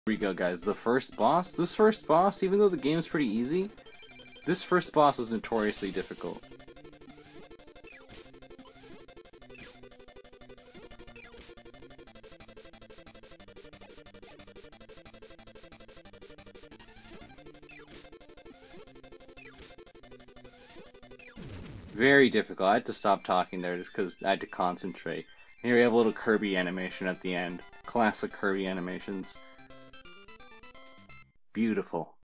Here we go, guys. The first boss. This first boss, even though the game's pretty easy, this first boss is notoriously difficult. Very difficult. I had to stop talking there just because I had to concentrate. Here we have a little Kirby animation at the end. Classic Kirby animations. Beautiful.